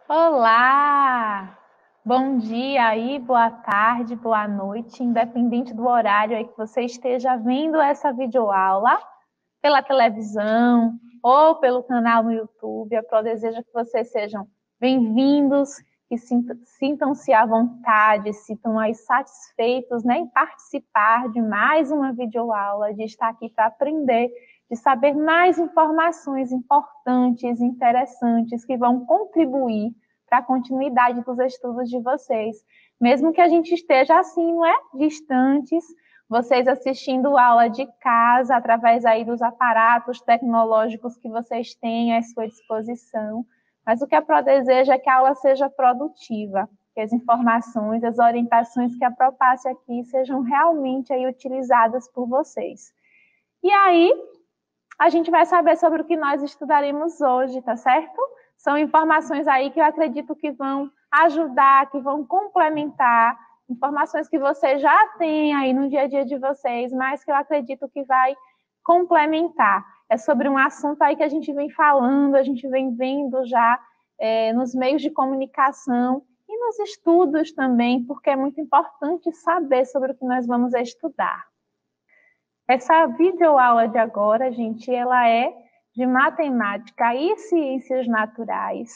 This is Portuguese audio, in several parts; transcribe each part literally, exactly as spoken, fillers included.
Olá! Bom dia aí, boa tarde, boa noite, independente do horário aí que você esteja vendo essa videoaula, pela televisão ou pelo canal no YouTube. A Pro deseja que vocês sejam bem-vindos, que sintam-se à vontade, sintam aí satisfeitos, né, em participar de mais uma videoaula, de estar aqui para aprender, de saber mais informações importantes, interessantes, que vão contribuir para a continuidade dos estudos de vocês. Mesmo que a gente esteja assim, não é? Distantes, vocês assistindo aula de casa, através aí dos aparatos tecnológicos que vocês têm à sua disposição. Mas o que a Pro deseja é que a aula seja produtiva, que as informações, as orientações que a Pro passe aqui sejam realmente aí utilizadas por vocês. E aí, a gente vai saber sobre o que nós estudaremos hoje, tá certo? São informações aí que eu acredito que vão ajudar, que vão complementar, informações que vocês já têm aí no dia a dia de vocês, mas que eu acredito que vai complementar. É sobre um assunto aí que a gente vem falando, a gente vem vendo já é, nos meios de comunicação e nos estudos também, porque é muito importante saber sobre o que nós vamos estudar. Essa videoaula de agora, gente, ela é de matemática e ciências naturais.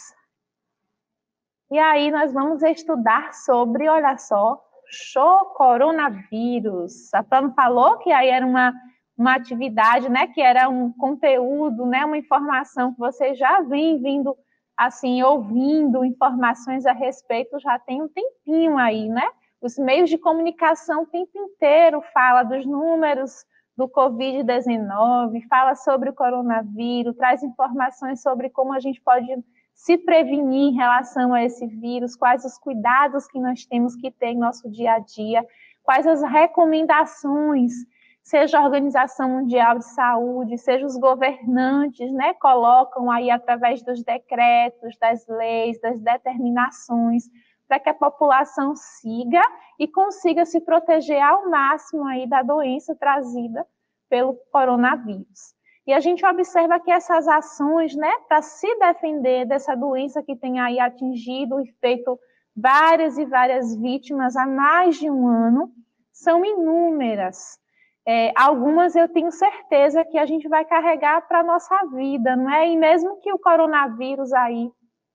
E aí nós vamos estudar sobre, olha só, show coronavírus. A Pro falou que aí era uma, uma atividade, né, que era um conteúdo, né, uma informação que você já vem vindo, assim, ouvindo informações a respeito, já tem um tempinho aí, né? Os meios de comunicação o tempo inteiro fala dos números do covid dezenove, fala sobre o coronavírus, traz informações sobre como a gente pode se prevenir em relação a esse vírus, quais os cuidados que nós temos que ter em nosso dia a dia, quais as recomendações, seja a Organização Mundial de Saúde, seja os governantes, né, colocam aí através dos decretos, das leis, das determinações, para que a população siga e consiga se proteger ao máximo aí da doença trazida pelo coronavírus. E a gente observa que essas ações, né, para se defender dessa doença que tem aí atingido e feito várias e várias vítimas há mais de um ano, são inúmeras. É, algumas eu tenho certeza que a gente vai carregar para a nossa vida, não é? E mesmo que o coronavírus aí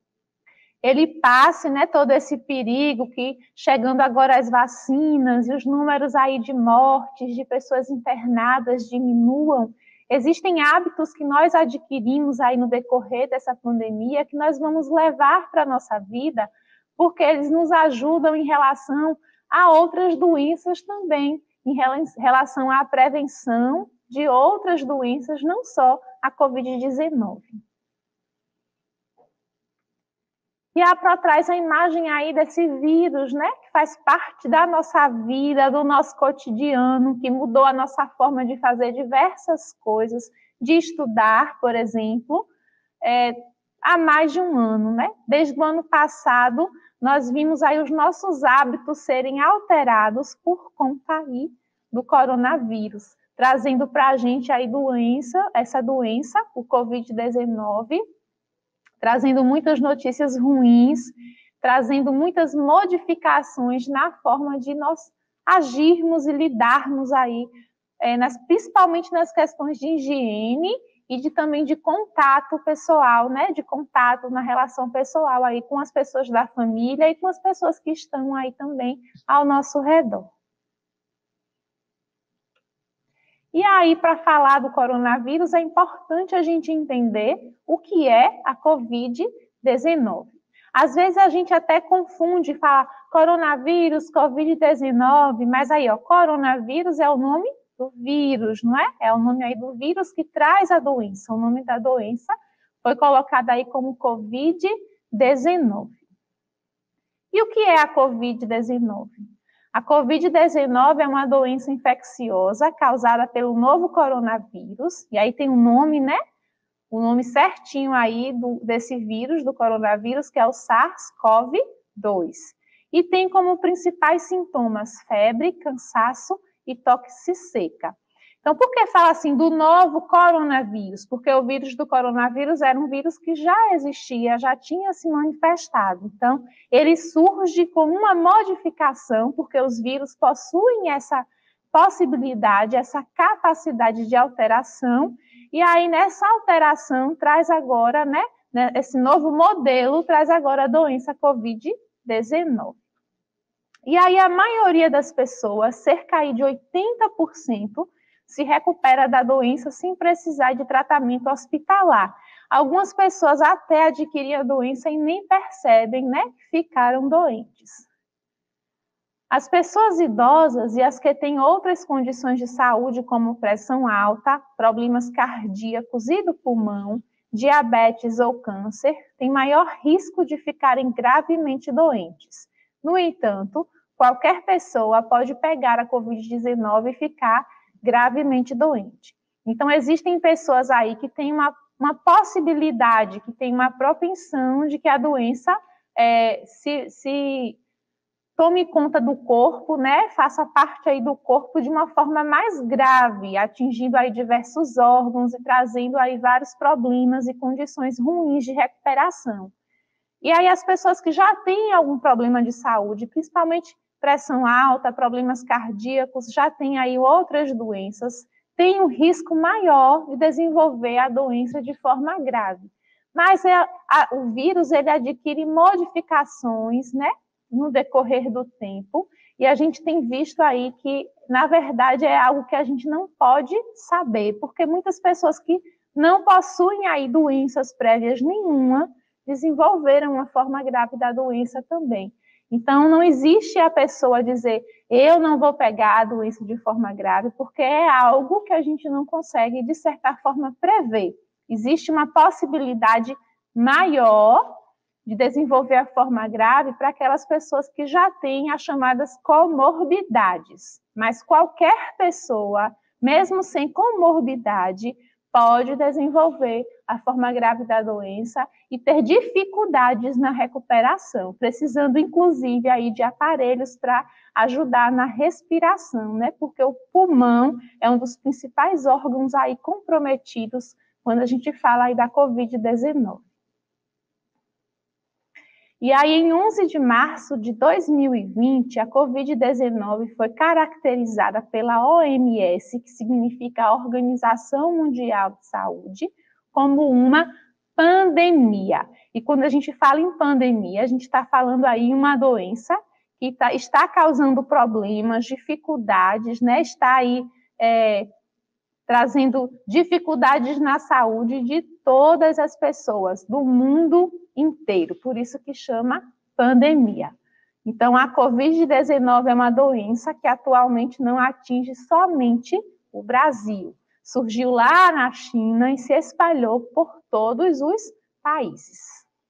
ele passe, né, todo esse perigo, que chegando agora as vacinas e os números aí de mortes, de pessoas internadas diminuam, existem hábitos que nós adquirimos aí no decorrer dessa pandemia que nós vamos levar para a nossa vida, porque eles nos ajudam em relação a outras doenças também, em relação à prevenção de outras doenças, não só a covid dezenove. E a Pro traz a imagem aí desse vírus, né, que faz parte da nossa vida, do nosso cotidiano, que mudou a nossa forma de fazer diversas coisas, de estudar, por exemplo, é, há mais de um ano, né? Desde o ano passado, nós vimos aí os nossos hábitos serem alterados por conta aí do coronavírus, trazendo para a gente aí doença, essa doença, o covid dezenove, trazendo muitas notícias ruins, trazendo muitas modificações na forma de nós agirmos e lidarmos aí, é, nas, principalmente nas questões de higiene e de, também de contato pessoal, né, de contato na relação pessoal aí com as pessoas da família e com as pessoas que estão aí também ao nosso redor. E aí, para falar do coronavírus, é importante a gente entender o que é a covid dezenove. Às vezes a gente até confunde e fala coronavírus, covid dezenove, mas aí, ó, coronavírus é o nome do vírus, não é? É o nome aí do vírus que traz a doença. O nome da doença foi colocado aí como covid dezenove. E o que é a covid dezenove? A covid dezenove é uma doença infecciosa causada pelo novo coronavírus, e aí tem o um nome, né? O nome certinho aí do, desse vírus, do coronavírus, que é o SARS CoV dois. E tem como principais sintomas febre, cansaço e tosse seca. Então, por que fala assim do novo coronavírus? Porque o vírus do coronavírus era um vírus que já existia, já tinha se manifestado. Então, ele surge com uma modificação, porque os vírus possuem essa possibilidade, essa capacidade de alteração, e aí nessa alteração traz agora, né, esse novo modelo traz agora a doença covid dezenove. E aí a maioria das pessoas, cerca aí de oitenta por cento, se recupera da doença sem precisar de tratamento hospitalar. Algumas pessoas até adquirem a doença e nem percebem, né, que ficaram doentes. As pessoas idosas e as que têm outras condições de saúde, como pressão alta, problemas cardíacos e do pulmão, diabetes ou câncer, têm maior risco de ficarem gravemente doentes. No entanto, qualquer pessoa pode pegar a covid dezenove e ficar gravemente doente. Então, existem pessoas aí que têm uma, uma possibilidade, que têm uma propensão de que a doença é, se, se tome conta do corpo, né, faça parte aí do corpo de uma forma mais grave, atingindo aí diversos órgãos e trazendo aí vários problemas e condições ruins de recuperação. E aí as pessoas que já têm algum problema de saúde, principalmente pressão alta, problemas cardíacos, já têm aí outras doenças, têm um risco maior de desenvolver a doença de forma grave. Mas é, a, o vírus, ele adquire modificações, né, no decorrer do tempo, e a gente tem visto aí que, na verdade, é algo que a gente não pode saber, porque muitas pessoas que não possuem aí doenças prévias nenhuma, desenvolveram uma forma grave da doença também. Então, não existe a pessoa dizer, eu não vou pegar a doença de forma grave, porque é algo que a gente não consegue, de certa forma, prever. Existe uma possibilidade maior de desenvolver a forma grave para aquelas pessoas que já têm as chamadas comorbidades. Mas qualquer pessoa, mesmo sem comorbidade, pode desenvolver a forma grave da doença e ter dificuldades na recuperação, precisando, inclusive, aí de aparelhos para ajudar na respiração, né? Porque o pulmão é um dos principais órgãos aí comprometidos quando a gente fala aí da covid dezenove. E aí, em onze de março de dois mil e vinte, a covid dezenove foi caracterizada pela O M S, que significa a Organização Mundial de Saúde, como uma pandemia. E quando a gente fala em pandemia, a gente está falando aí uma doença que tá, está causando problemas, dificuldades, né? Está aí é, trazendo dificuldades na saúde de todas as pessoas do mundo inteiro, por isso que chama pandemia. Então, a covid dezenove é uma doença que atualmente não atinge somente o Brasil. Surgiu lá na China e se espalhou por todos os países.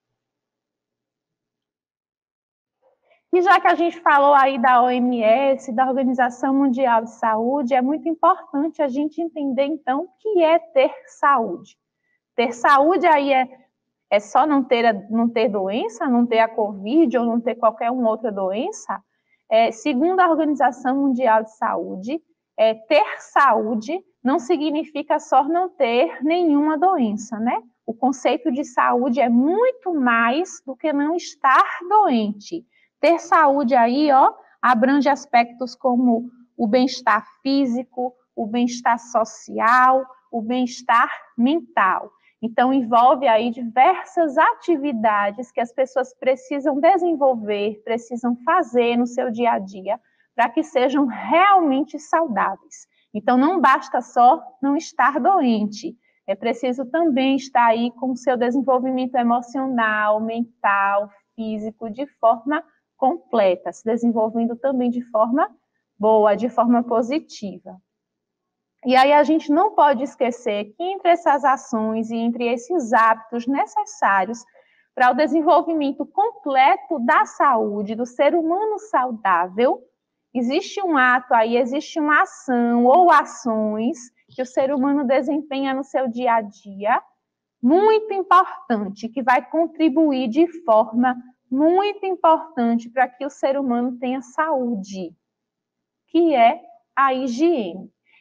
E já que a gente falou aí da O M S, da Organização Mundial de Saúde, é muito importante a gente entender, então, o que é ter saúde. Ter saúde aí é, é só não ter, não ter doença, não ter a Covid ou não ter qualquer uma outra doença? É, segundo a Organização Mundial de Saúde, é, ter saúde não significa só não ter nenhuma doença, né? O conceito de saúde é muito mais do que não estar doente. Ter saúde aí, ó, abrange aspectos como o bem-estar físico, o bem-estar social, o bem-estar mental. Então, envolve aí diversas atividades que as pessoas precisam desenvolver, precisam fazer no seu dia a dia, para que sejam realmente saudáveis. Então, não basta só não estar doente, é preciso também estar aí com o seu desenvolvimento emocional, mental, físico, de forma completa, se desenvolvendo também de forma boa, de forma positiva. E aí a gente não pode esquecer que entre essas ações e entre esses hábitos necessários para o desenvolvimento completo da saúde do ser humano saudável, existe um ato aí, existe uma ação ou ações que o ser humano desempenha no seu dia a dia, muito importante, que vai contribuir de forma muito importante para que o ser humano tenha saúde, que é a higiene.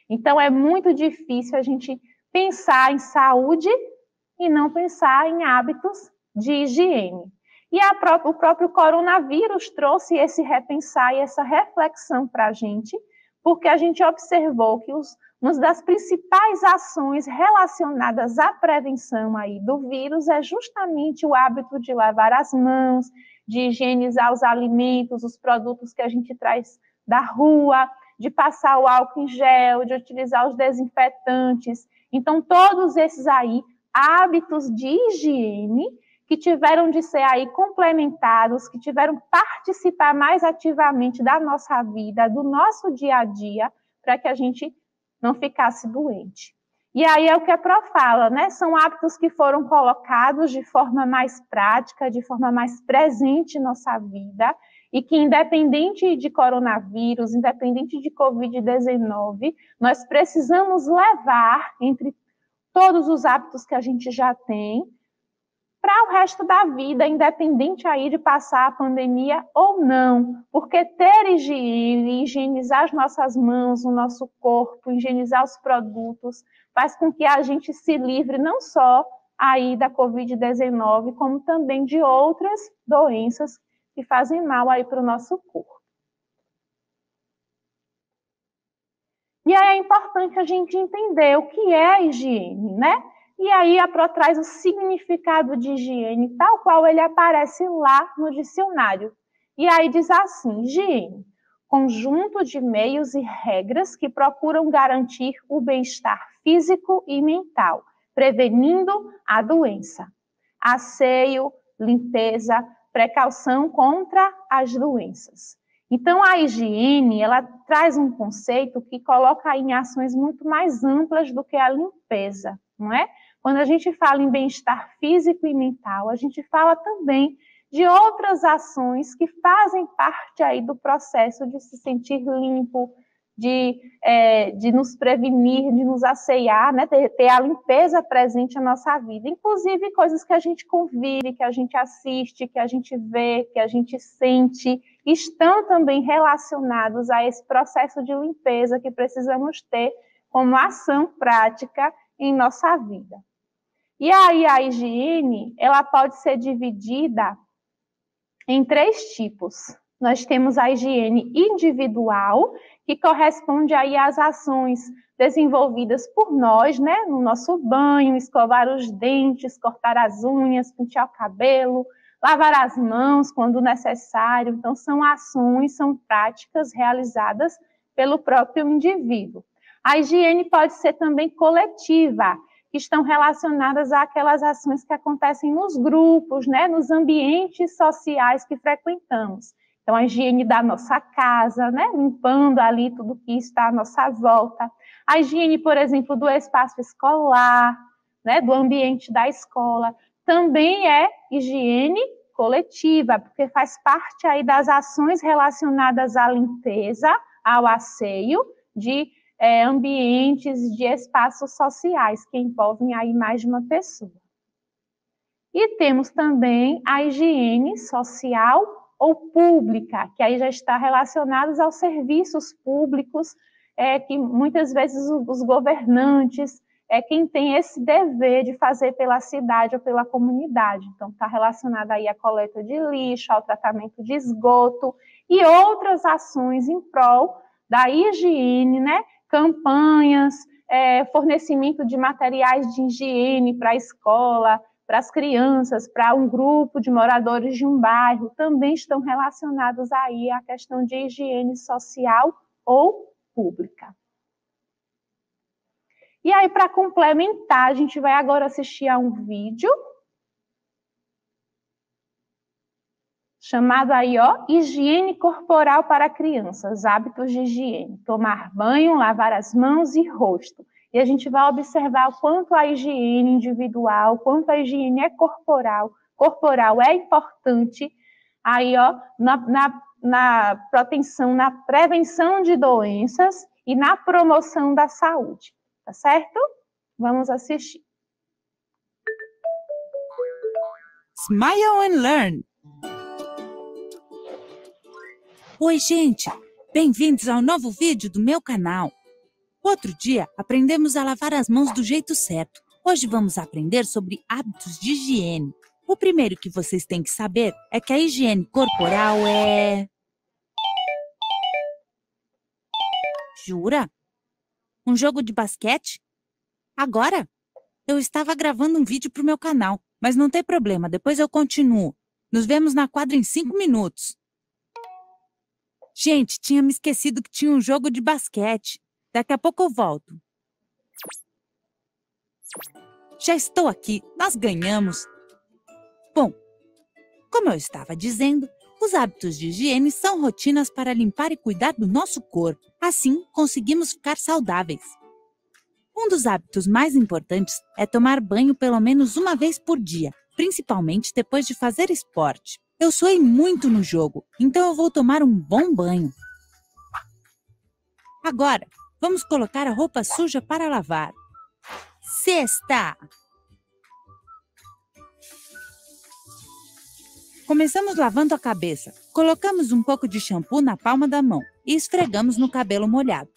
Então, é muito difícil a gente pensar em saúde e não pensar em hábitos de higiene. E a própria, o próprio coronavírus trouxe esse repensar e essa reflexão para a gente, porque a gente observou que os, uma das principais ações relacionadas à prevenção aí do vírus é justamente o hábito de lavar as mãos, de higienizar os alimentos, os produtos que a gente traz da rua, de passar o álcool em gel, de utilizar os desinfetantes. Então, todos esses aí hábitos de higiene que tiveram de ser aí complementados, que tiveram que participar mais ativamente da nossa vida, do nosso dia a dia, para que a gente não ficasse doente. E aí é o que a Pro fala, né? São hábitos que foram colocados de forma mais prática, de forma mais presente em nossa vida, e que independente de coronavírus, independente de covid dezenove, nós precisamos levar entre todos os hábitos que a gente já tem, para o resto da vida, independente aí de passar a pandemia ou não, porque ter higiene, higienizar as nossas mãos, o nosso corpo, higienizar os produtos, faz com que a gente se livre não só aí da covid dezenove, como também de outras doenças que fazem mal aí para o nosso corpo. E aí é importante a gente entender o que é a higiene, né? E aí a Pro traz o significado de higiene, tal qual ele aparece lá no dicionário. E aí diz assim, higiene, conjunto de meios e regras que procuram garantir o bem-estar físico e mental, prevenindo a doença. Asseio, limpeza, precaução contra as doenças. Então, a higiene, ela traz um conceito que coloca em ações muito mais amplas do que a limpeza, não é? Quando a gente fala em bem-estar físico e mental, a gente fala também de outras ações que fazem parte aí do processo de se sentir limpo, de, é, de nos prevenir, de nos assear, né? ter, ter a limpeza presente na nossa vida. Inclusive, coisas que a gente convive, que a gente assiste, que a gente vê, que a gente sente, estão também relacionados a esse processo de limpeza que precisamos ter como ação prática em nossa vida. E aí a higiene, ela pode ser dividida em três tipos. Nós temos a higiene individual, que corresponde aí às ações desenvolvidas por nós, né, no nosso banho, escovar os dentes, cortar as unhas, pentear o cabelo, lavar as mãos quando necessário. Então, são ações, são práticas realizadas pelo próprio indivíduo. A higiene pode ser também coletiva, que estão relacionadas àquelas ações que acontecem nos grupos, né, nos ambientes sociais que frequentamos. Então, a higiene da nossa casa, né, limpando ali tudo que está à nossa volta. A higiene, por exemplo, do espaço escolar, né, do ambiente da escola, também é higiene coletiva, porque faz parte aí das ações relacionadas à limpeza, ao asseio de É, ambientes de espaços sociais, que envolvem aí mais de uma pessoa. E temos também a higiene social ou pública, que aí já está relacionada aos serviços públicos, é, que muitas vezes os governantes é quem tem esse dever de fazer pela cidade ou pela comunidade. Então, está relacionada aí à coleta de lixo, ao tratamento de esgoto e outras ações em prol da higiene, né? Campanhas, é, fornecimento de materiais de higiene para a escola, para as crianças, para um grupo de moradores de um bairro, também estão relacionados aí à questão de higiene social ou pública. E aí, para complementar, a gente vai agora assistir a um vídeo chamado aí, ó, higiene corporal para crianças, hábitos de higiene, tomar banho, lavar as mãos e rosto. E a gente vai observar o quanto a higiene individual, quanto a higiene é corporal, corporal é importante aí, ó, na, na, na proteção, na prevenção de doenças e na promoção da saúde, tá certo? Vamos assistir. Smile and Learn. Oi, gente! Bem-vindos ao novo vídeo do meu canal. Outro dia, aprendemos a lavar as mãos do jeito certo. Hoje vamos aprender sobre hábitos de higiene. O primeiro que vocês têm que saber é que a higiene corporal é... Jura? Um jogo de basquete? Agora? Eu estava gravando um vídeo para o meu canal, mas não tem problema, depois eu continuo. Nos vemos na quadra em cinco minutos. Gente, tinha me esquecido que tinha um jogo de basquete. Daqui a pouco eu volto. Já estou aqui, nós ganhamos. Bom, como eu estava dizendo, os hábitos de higiene são rotinas para limpar e cuidar do nosso corpo. Assim, conseguimos ficar saudáveis. Um dos hábitos mais importantes é tomar banho pelo menos uma vez por dia, principalmente depois de fazer esporte. Eu suei muito no jogo, então eu vou tomar um bom banho. Agora, vamos colocar a roupa suja para lavar. Cesta! Começamos lavando a cabeça. Colocamos um pouco de shampoo na palma da mão e esfregamos no cabelo molhado.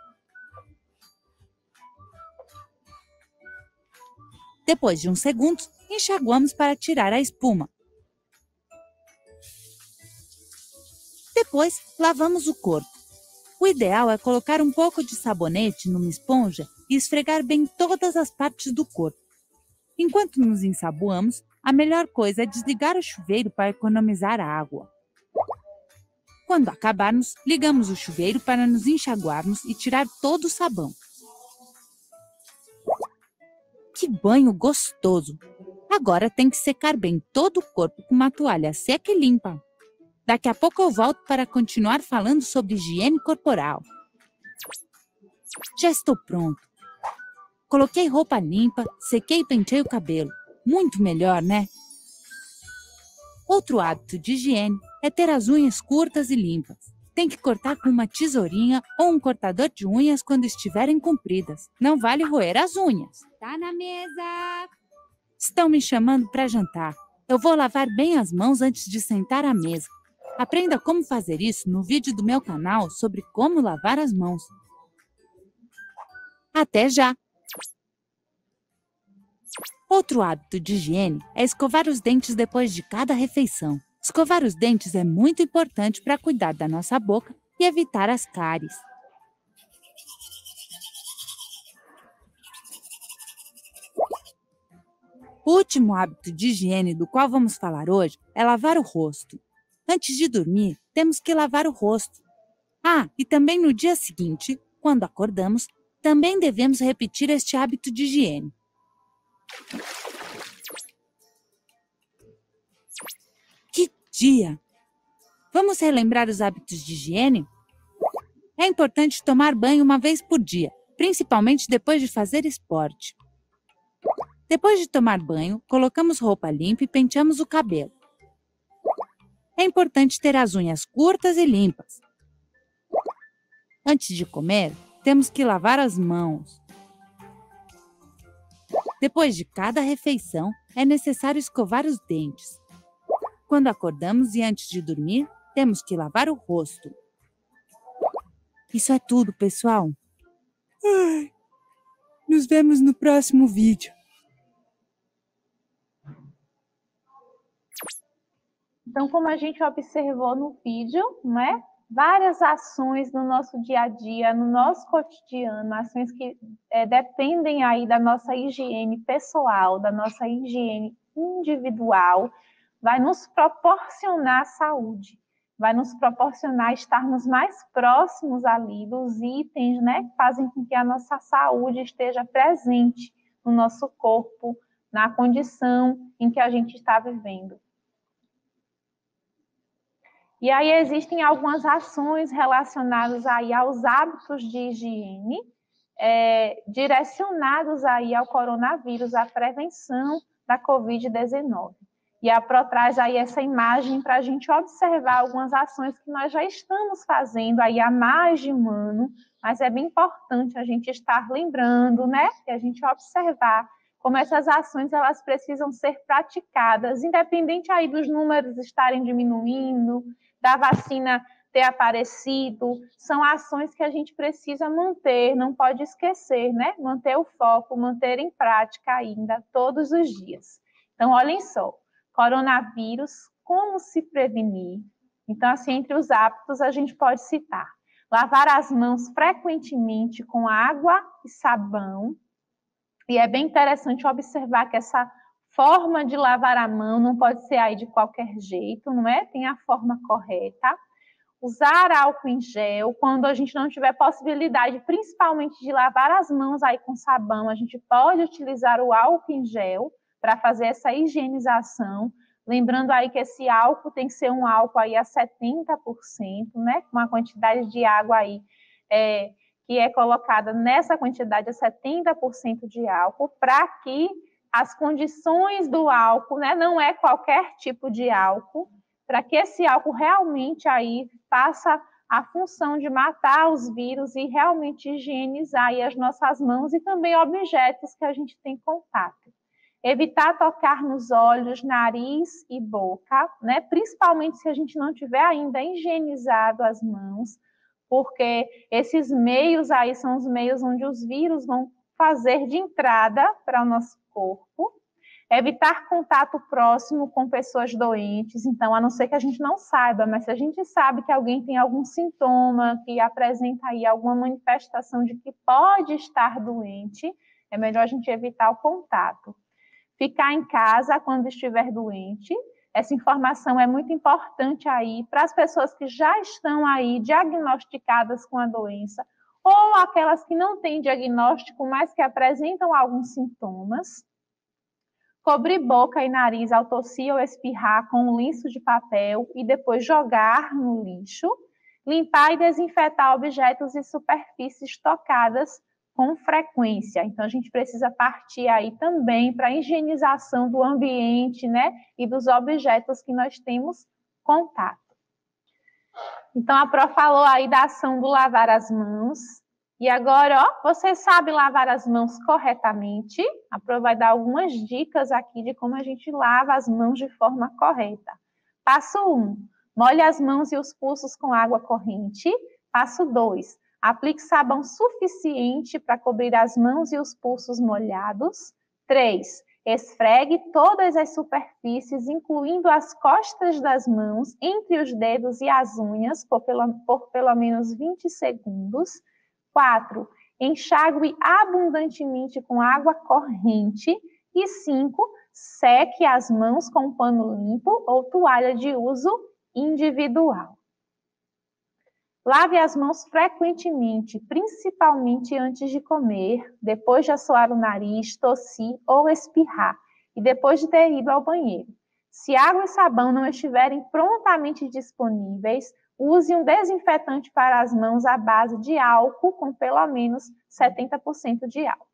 Depois de uns segundos, enxaguamos para tirar a espuma. Depois, lavamos o corpo. O ideal é colocar um pouco de sabonete numa esponja e esfregar bem todas as partes do corpo. Enquanto nos ensaboamos, a melhor coisa é desligar o chuveiro para economizar água. Quando acabarmos, ligamos o chuveiro para nos enxaguarmos e tirar todo o sabão. Que banho gostoso! Agora tem que secar bem todo o corpo com uma toalha seca e limpa. Daqui a pouco eu volto para continuar falando sobre higiene corporal. Já estou pronto. Coloquei roupa limpa, sequei e pentei o cabelo. Muito melhor, né? Outro hábito de higiene é ter as unhas curtas e limpas. Tem que cortar com uma tesourinha ou um cortador de unhas quando estiverem compridas. Não vale roer as unhas. Tá na mesa! Estão me chamando para jantar. Eu vou lavar bem as mãos antes de sentar à mesa. Aprenda como fazer isso no vídeo do meu canal sobre como lavar as mãos. Até já! Outro hábito de higiene é escovar os dentes depois de cada refeição. Escovar os dentes é muito importante para cuidar da nossa boca e evitar as cáries. O último hábito de higiene do qual vamos falar hoje é lavar o rosto. Antes de dormir, temos que lavar o rosto. Ah, e também no dia seguinte, quando acordamos, também devemos repetir este hábito de higiene. Que dia! Vamos relembrar os hábitos de higiene? É importante tomar banho uma vez por dia, principalmente depois de fazer esporte. Depois de tomar banho, colocamos roupa limpa e penteamos o cabelo. É importante ter as unhas curtas e limpas. Antes de comer, temos que lavar as mãos. Depois de cada refeição, é necessário escovar os dentes. Quando acordamos e antes de dormir, temos que lavar o rosto. Isso é tudo, pessoal. Ai, nos vemos no próximo vídeo. Então, como a gente observou no vídeo, né? Várias ações no nosso dia a dia, no nosso cotidiano, ações que é, dependem aí da nossa higiene pessoal, da nossa higiene individual, vai nos proporcionar saúde, vai nos proporcionar estarmos mais próximos ali dos itens, né, que fazem com que a nossa saúde esteja presente no nosso corpo, na condição em que a gente está vivendo. E aí existem algumas ações relacionadas aí aos hábitos de higiene, é, direcionados aí ao coronavírus, à prevenção da covid dezenove. E a Pro traz aí essa imagem para a gente observar algumas ações que nós já estamos fazendo aí há mais de um ano, mas é bem importante a gente estar lembrando, né, que a gente observar como essas ações elas precisam ser praticadas, independente aí dos números estarem diminuindo, da vacina ter aparecido, são ações que a gente precisa manter, não pode esquecer, né? Manter o foco, manter em prática ainda todos os dias. Então, olhem só, coronavírus, como se prevenir? Então, assim, entre os hábitos, a gente pode citar lavar as mãos frequentemente com água e sabão. E é bem interessante observar que essa forma de lavar a mão não pode ser aí de qualquer jeito, não é? Tem a forma correta. Usar álcool em gel, quando a gente não tiver possibilidade, principalmente de lavar as mãos aí com sabão, a gente pode utilizar o álcool em gel para fazer essa higienização. Lembrando aí que esse álcool tem que ser um álcool aí a setenta por cento, né? Com a quantidade de água aí é, que é colocada nessa quantidade a setenta por cento de álcool, para que as condições do álcool, né? Não é qualquer tipo de álcool, para que esse álcool realmente aí faça a função de matar os vírus e realmente higienizar aí as nossas mãos e também objetos que a gente tem contato. Evitar tocar nos olhos, nariz e boca, né? Principalmente se a gente não tiver ainda higienizado as mãos, porque esses meios aí são os meios onde os vírus vão fazer de entrada para o nosso corpo. Evitar contato próximo com pessoas doentes, então, a não ser que a gente não saiba, mas se a gente sabe que alguém tem algum sintoma, que apresenta aí alguma manifestação de que pode estar doente, é melhor a gente evitar o contato. Ficar em casa quando estiver doente, essa informação é muito importante aí para as pessoas que já estão aí diagnosticadas com a doença, ou aquelas que não têm diagnóstico, mas que apresentam alguns sintomas. Cobrir boca e nariz ao tossir ou espirrar com um lenço de papel e depois jogar no lixo. Limpar e desinfetar objetos e superfícies tocadas com frequência. Então, a gente precisa partir aí também para a higienização do ambiente, né? E dos objetos que nós temos contato. Então, a Pro falou aí da ação do lavar as mãos. E agora, ó, você sabe lavar as mãos corretamente? A Pro vai dar algumas dicas aqui de como a gente lava as mãos de forma correta. Passo um, molhe as mãos e os pulsos com água corrente. Passo dois, aplique sabão suficiente para cobrir as mãos e os pulsos molhados. três, esfregue todas as superfícies, incluindo as costas das mãos, entre os dedos e as unhas, por pelo, por pelo menos vinte segundos. quatro, enxague abundantemente com água corrente. E cinco, seque as mãos com pano limpo ou toalha de uso individual. Lave as mãos frequentemente, principalmente antes de comer, depois de assoar o nariz, tossir ou espirrar, e depois de ter ido ao banheiro. Se água e sabão não estiverem prontamente disponíveis, use um desinfetante para as mãos à base de álcool, com pelo menos setenta por cento de álcool.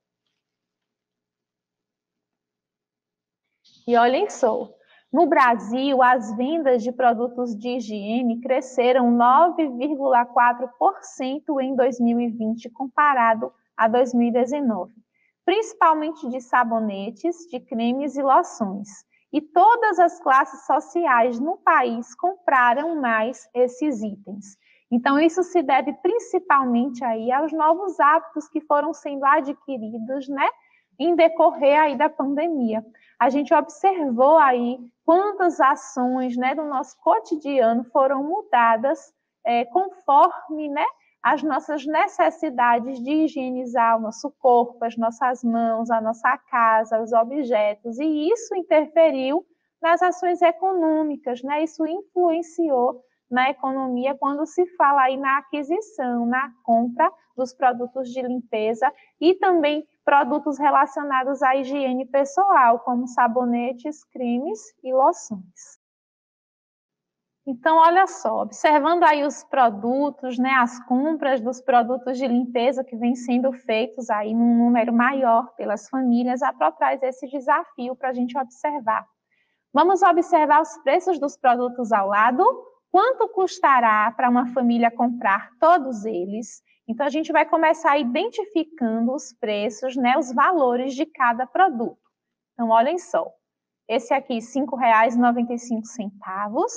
E olhem só, no Brasil, as vendas de produtos de higiene cresceram nove vírgula quatro por cento em dois mil e vinte comparado a dois mil e dezenove, principalmente de sabonetes, de cremes e loções. E todas as classes sociais no país compraram mais esses itens. Então, isso se deve principalmente aí aos novos hábitos que foram sendo adquiridos, né, em decorrer aí da pandemia. A gente observou aí quantas ações, né, do nosso cotidiano foram mudadas é, conforme, né, as nossas necessidades de higienizar o nosso corpo, as nossas mãos, a nossa casa, os objetos, e isso interferiu nas ações econômicas, né? Isso influenciou na economia quando se fala aí na aquisição, na compra dos produtos de limpeza e também produtos relacionados à higiene pessoal, como sabonetes, cremes e loções. Então, olha só, observando aí os produtos, né, as compras dos produtos de limpeza que vêm sendo feitos aí num número maior pelas famílias, a Pro traz esse desafio para a gente observar. Vamos observar os preços dos produtos ao lado? Quanto custará para uma família comprar todos eles? Então, a gente vai começar identificando os preços, né, os valores de cada produto. Então, olhem só, esse aqui, cinco reais e noventa e cinco centavos.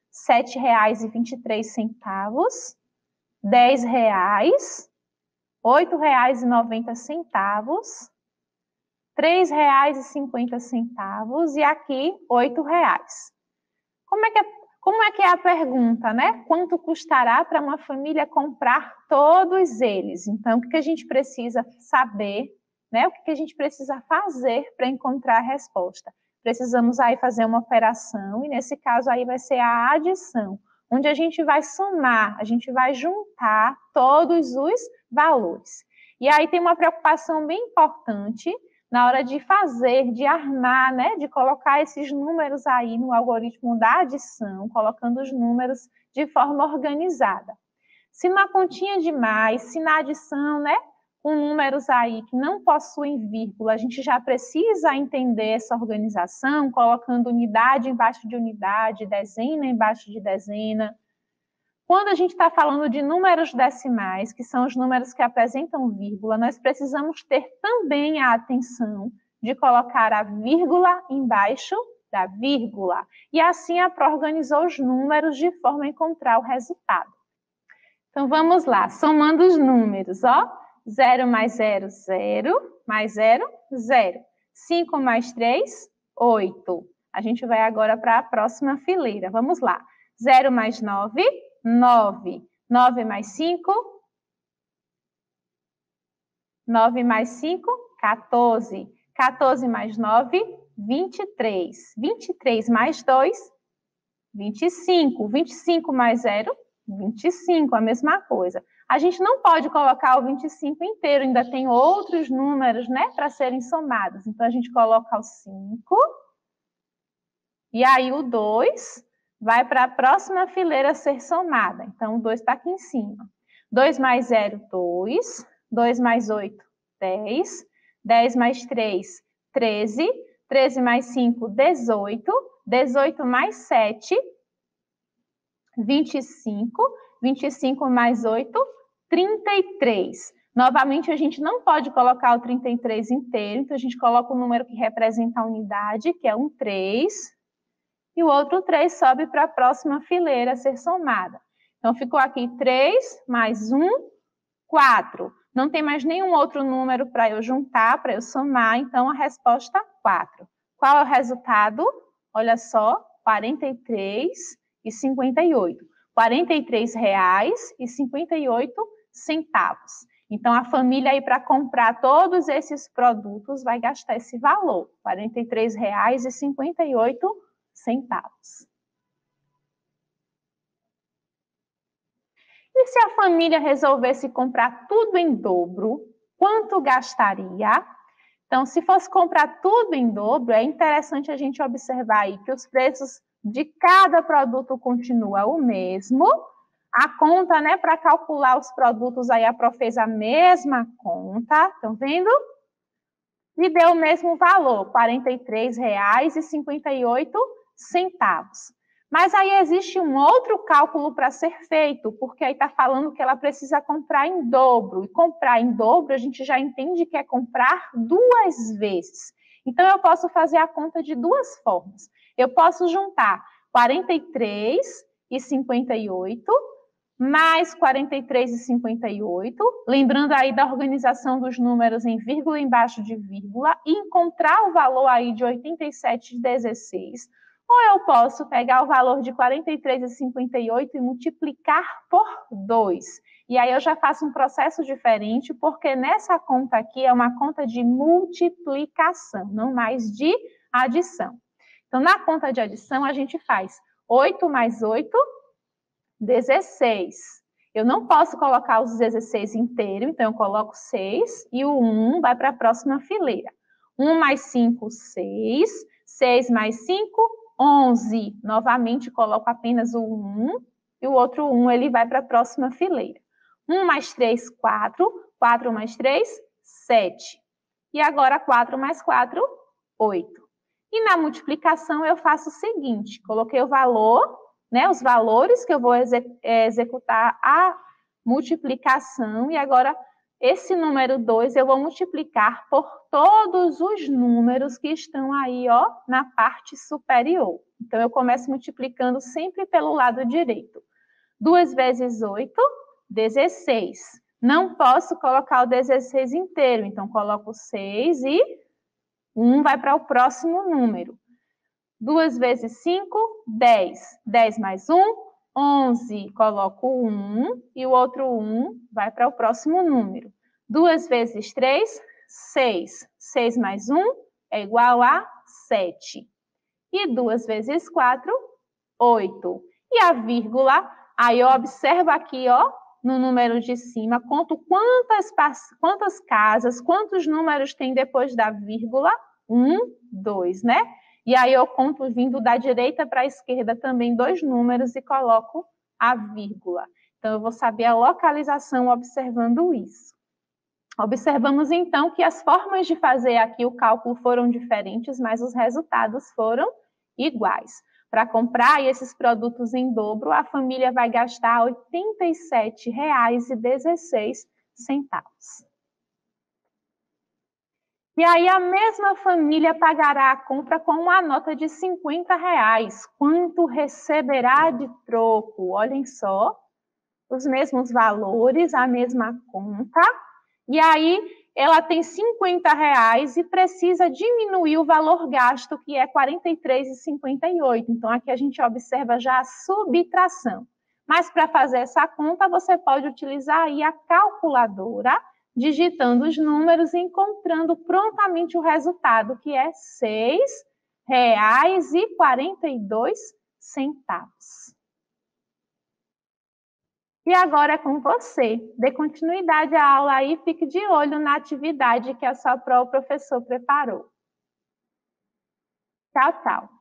sete reais e vinte e três centavos, dez reais, oito reais e noventa centavos, três reais e cinquenta centavos e aqui oito reais. Como é que é, como é que é a pergunta, né? Quanto custará para uma família comprar todos eles? Então, o que a gente precisa saber, né? O que a gente precisa fazer para encontrar a resposta? Precisamos aí fazer uma operação e nesse caso aí vai ser a adição, onde a gente vai somar, a gente vai juntar todos os valores. E aí tem uma preocupação bem importante na hora de fazer, de armar, né, de colocar esses números aí no algoritmo da adição, colocando os números de forma organizada. Se na continha de mais, se na adição, né, com números aí que não possuem vírgula, a gente já precisa entender essa organização, colocando unidade embaixo de unidade, dezena embaixo de dezena. Quando a gente está falando de números decimais, que são os números que apresentam vírgula, nós precisamos ter também a atenção de colocar a vírgula embaixo da vírgula. E assim a Pro organizou os números de forma a encontrar o resultado. Então vamos lá, somando os números, ó. zero mais zero, zero, mais zero, zero. cinco mais três, oito. A gente vai agora para a próxima fileira. Vamos lá. zero mais nove, nove. nove mais cinco, nove mais cinco, quatorze. quatorze mais nove, vinte e três. vinte e três mais dois, vinte e cinco. vinte e cinco mais zero, vinte e cinco, a mesma coisa. A gente não pode colocar o vinte e cinco inteiro, ainda tem outros números, né, para serem somados. Então, a gente coloca o cinco, e aí o dois vai para a próxima fileira ser somada. Então, o dois está aqui em cima. dois mais zero, dois. dois mais oito, dez. dez mais três, treze. treze mais cinco, dezoito. dezoito mais sete, vinte e cinco. vinte e cinco mais oito, trinta e três. Novamente, a gente não pode colocar o trinta e três inteiro, então a gente coloca o número que representa a unidade, que é um três, e o outro três sobe para a próxima fileira a ser somada. Então, ficou aqui três mais um, quatro. Não tem mais nenhum outro número para eu juntar, para eu somar, então a resposta quatro. Qual é o resultado? Olha só, quarenta e três e cinquenta e oito. quarenta e três reais e cinquenta e oito centavos. Então, a família aí para comprar todos esses produtos vai gastar esse valor, quarenta e três reais e cinquenta e oito centavos. E se a família resolvesse comprar tudo em dobro, quanto gastaria? Então, se fosse comprar tudo em dobro, é interessante a gente observar aí que os preços de cada produto continua o mesmo. A conta, né, para calcular os produtos, aí a Pro fez a mesma conta, estão vendo? E deu o mesmo valor, quarenta e três reais e cinquenta e oito centavos. Mas aí existe um outro cálculo para ser feito, porque aí está falando que ela precisa comprar em dobro. E comprar em dobro, a gente já entende que é comprar duas vezes. Então, eu posso fazer a conta de duas formas. Eu posso juntar quarenta e três e cinquenta e oito, mais quarenta e três e cinquenta e oito, lembrando aí da organização dos números em vírgula embaixo de vírgula, e encontrar o valor aí de oitenta e sete e dezesseis. Ou eu posso pegar o valor de quarenta e três e cinquenta e oito e multiplicar por dois. E aí eu já faço um processo diferente, porque nessa conta aqui é uma conta de multiplicação, não mais de adição. Então, na conta de adição, a gente faz oito mais oito, dezesseis. Eu não posso colocar os dezesseis inteiro, então eu coloco seis e o um vai para a próxima fileira. um mais cinco, seis. seis mais cinco, onze. Novamente, coloco apenas o um e o outro um ele vai para a próxima fileira. um mais três, quatro. quatro mais três, sete. E agora, quatro mais quatro, oito. E na multiplicação, eu faço o seguinte, coloquei o valor, né, os valores que eu vou executar a multiplicação, e agora esse número dois eu vou multiplicar por todos os números que estão aí, ó, na parte superior. Então, eu começo multiplicando sempre pelo lado direito. duas vezes oito, dezesseis. Não posso colocar o dezesseis inteiro, então coloco seis e um vai para o próximo número. duas vezes cinco, dez. dez mais um, onze. Coloco um e o outro um vai para o próximo número. duas vezes três, seis. seis mais um é igual a sete. E duas vezes quatro, oito. E a vírgula, aí eu observo aqui, ó, no número de cima, conto quantas, quantas casas, quantos números tem depois da vírgula. Um, dois, né? E aí eu conto vindo da direita para a esquerda também dois números e coloco a vírgula. Então, eu vou saber a localização observando isso. Observamos, então, que as formas de fazer aqui o cálculo foram diferentes, mas os resultados foram iguais. Para comprar esses produtos em dobro, a família vai gastar oitenta e sete reais e dezesseis centavos. E aí a mesma família pagará a compra com uma nota de cinquenta reais. Quanto receberá de troco? Olhem só, os mesmos valores, a mesma conta. E aí ela tem cinquenta reais e precisa diminuir o valor gasto, que é quarenta e três reais e cinquenta e oito centavos. Então, aqui a gente observa já a subtração. Mas para fazer essa conta, você pode utilizar aí a calculadora, digitando os números e encontrando prontamente o resultado, que é seis reais e quarenta e dois centavos. E agora é com você. Dê continuidade à aula aí, fique de olho na atividade que a sua pró, o professor preparou. Tchau, tchau.